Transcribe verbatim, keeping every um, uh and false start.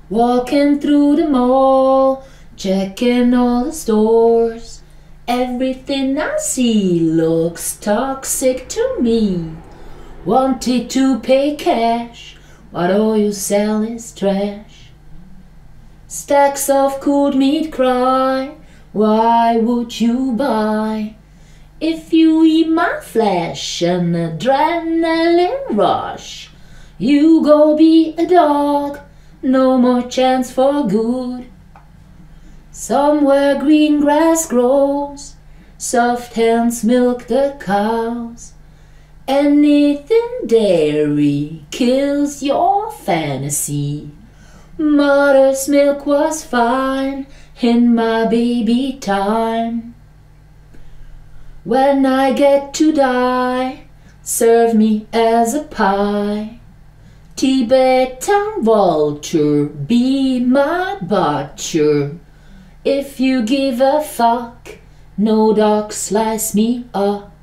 Walking through the mall, checking all the stores. Everything I see looks toxic to me. Wanted to pay cash, but all you sell is trash. Stacks of cold meat cry, why would you buy? If you eat my flesh, an adrenaline rush. You go be a dog, no more chance for good. Somewhere green grass grows, soft hands milk the cows. Anything dairy kills your fantasy. Mother's milk was fine in my baby time. When I get to die, serve me as a pie. Tibetan vulture, be my butcher. If you give a fuck, no dog slice me up.